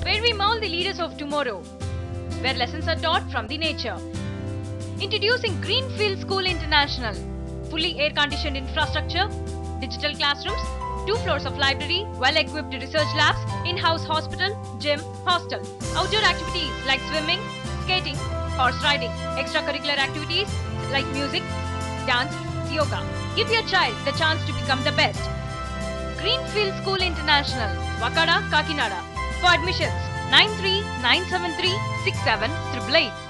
where we mold the leaders of tomorrow, where lessons are taught from the nature. Introducing Greenfield School International, fully air-conditioned infrastructure, digital classrooms, 2 floors of library, well-equipped research labs, in-house hospital, gym, hostel, outdoor activities like swimming, skating, horse riding, extracurricular activities like music, dance, yoga. Give your child the chance to become the best. Greenfield School International, Vakada, Kakinada. For admissions, 93 973 67 888.